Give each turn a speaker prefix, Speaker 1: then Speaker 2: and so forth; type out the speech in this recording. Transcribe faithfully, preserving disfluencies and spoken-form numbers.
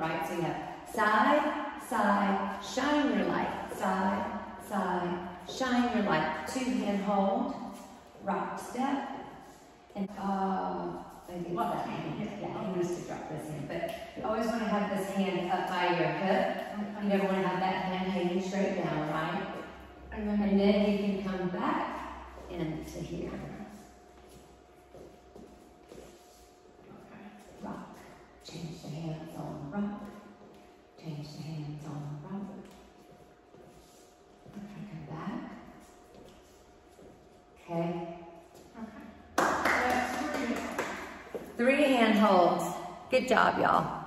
Speaker 1: right? So you have side, side, shine your light, side, side, shine your light. Two hand hold, rock step, and um, I think
Speaker 2: Left
Speaker 1: that
Speaker 2: hand,
Speaker 1: hand.
Speaker 2: yeah.
Speaker 1: Yeah, he used to drop this hand, but you always want to have this hand up by your hip. You never want to have that hand hanging straight down, right?
Speaker 2: And then,
Speaker 1: And then you can come back into here.
Speaker 2: okay.
Speaker 1: Rock. Change the hands on rock. Change the hands on rock. Okay, come back. Okay.
Speaker 2: Okay. That's three.
Speaker 1: Three hand holds. Good job, y'all.